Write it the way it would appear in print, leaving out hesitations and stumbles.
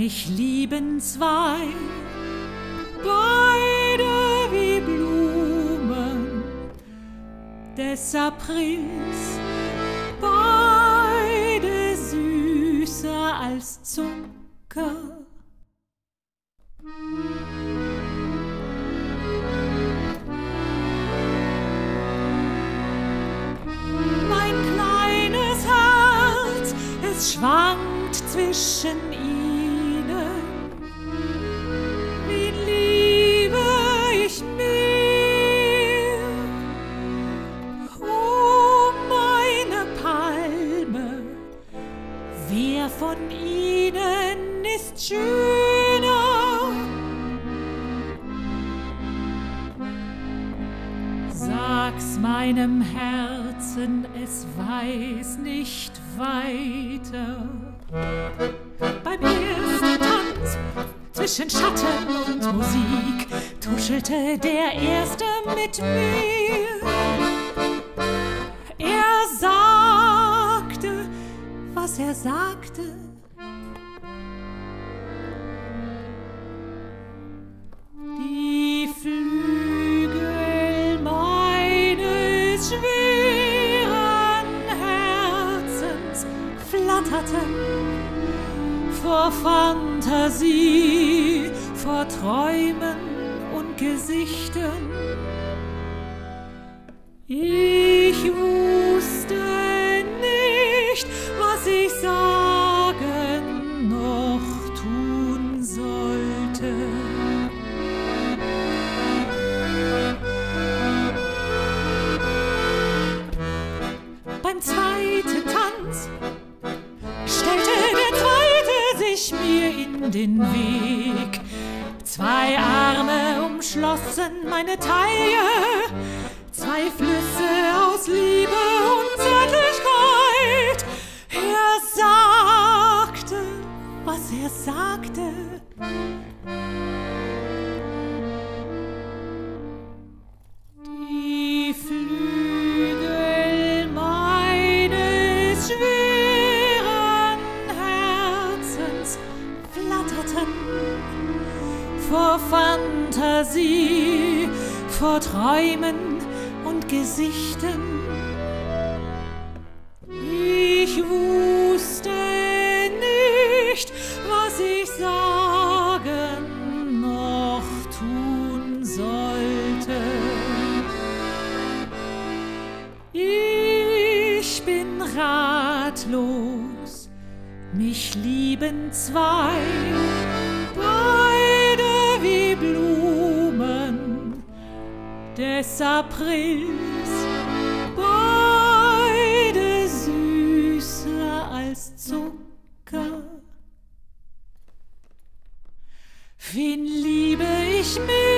Mich lieben zwei, beide wie Blumen des Aprils, beide süßer als Zucker. Mein kleines Herz, es schwankt zwischen ihnen. Wen liebe ich mehr? Oh, meine Palme, wer von ihnen ist schöner? Sag's meinem Herzen, es weiß nicht weiter. Beim ersten Tanz zwischen Schatten und Musik tuschelte der Erste mit mir. Er sagte, was er sagte. Die Flügel meines schweren Herzens flatterten vor Fantasie, vor Träumen und Gesichten. Ich wusste nicht, was ich sagen noch tun sollte. Beim zweiten Tanz stellte der Zweite sich mir in den Weg. Zwei Arme umschlossen meine Taille, zwei Flüsse aus Liebe und Zärtlichkeit. Er sagte, was er sagte. Die Flügel meines schweren Herzens flatterten vor Fantasie, vor Träumen und Gesichten. Ich wusste nicht, was ich sagen noch tun sollte. Ich bin ratlos, mich lieben zwei, beide wie Blumen des Aprils, beide süßer als Zucker. Wen liebe ich mehr?